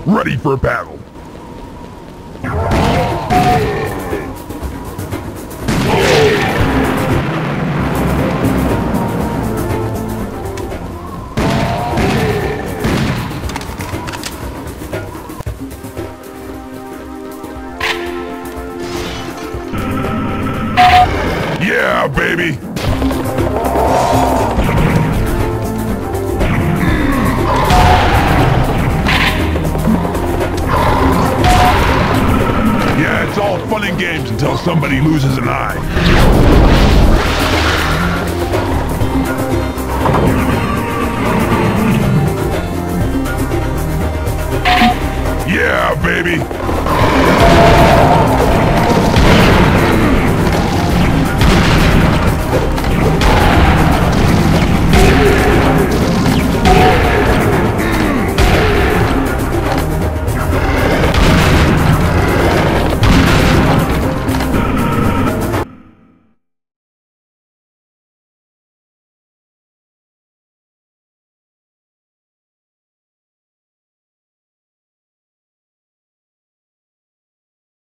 ready for battle. Yeah, baby! Yeah, it's all fun and games until somebody loses an eye.